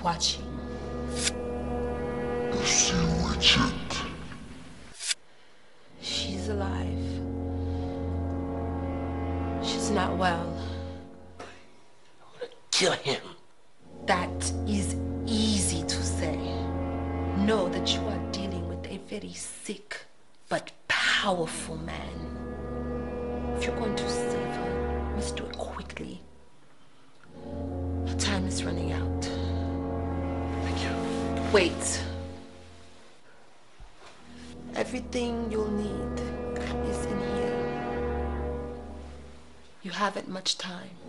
watching. You've seen Richard. She's alive. She's not well. I'm gonna kill him. That is easy to say. Know that you are dealing with a very sick but powerful man. If you're going to save her, you must do it quickly. Our time is running out. Thank you. Wait. Everything you'll need is in here. You haven't much time.